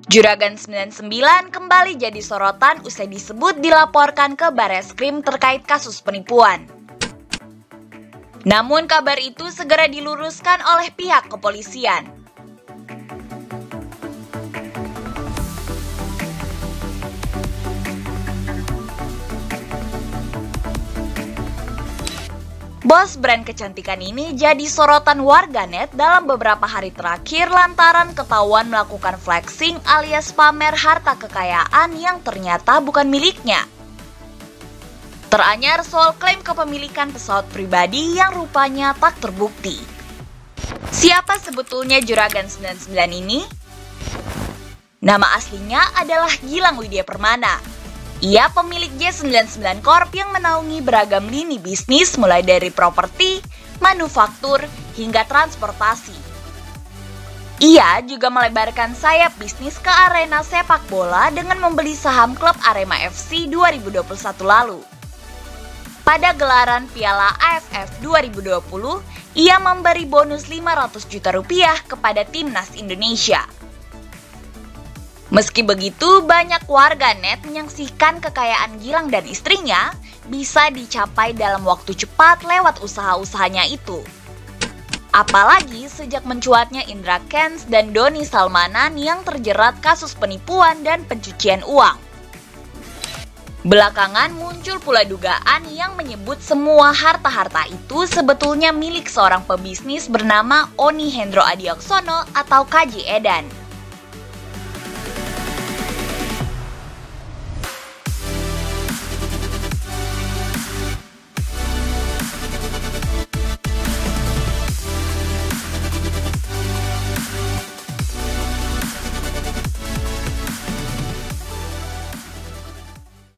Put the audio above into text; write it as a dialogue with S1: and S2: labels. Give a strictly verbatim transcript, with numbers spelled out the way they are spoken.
S1: Juragan sembilan puluh sembilan kembali jadi sorotan usai disebut dilaporkan ke Bareskrim terkait kasus penipuan. Namun kabar itu segera diluruskan oleh pihak kepolisian. Bos brand kecantikan ini jadi sorotan warganet dalam beberapa hari terakhir lantaran ketahuan melakukan flexing alias pamer harta kekayaan yang ternyata bukan miliknya. Teranyar soal klaim kepemilikan pesawat pribadi yang rupanya tak terbukti. Siapa sebetulnya Juragan sembilan puluh sembilan ini? Nama aslinya adalah Gilang Widya Permana. Ia pemilik J sembilan puluh sembilan Corp yang menaungi beragam lini bisnis mulai dari properti, manufaktur, hingga transportasi. Ia juga melebarkan sayap bisnis ke arena sepak bola dengan membeli saham klub Arema F C dua ribu dua puluh satu lalu. Pada gelaran Piala A F F dua ribu dua puluh, ia memberi bonus lima ratus juta rupiah kepada timnas Indonesia. Meski begitu, banyak warganet menyaksikan kekayaan Gilang dan istrinya bisa dicapai dalam waktu cepat lewat usaha-usahanya itu. Apalagi sejak mencuatnya Indra Kents dan Doni Salmanan yang terjerat kasus penipuan dan pencucian uang. Belakangan muncul pula dugaan yang menyebut semua harta-harta itu sebetulnya milik seorang pebisnis bernama Oni Hendro Adiaksono atau K J Edan.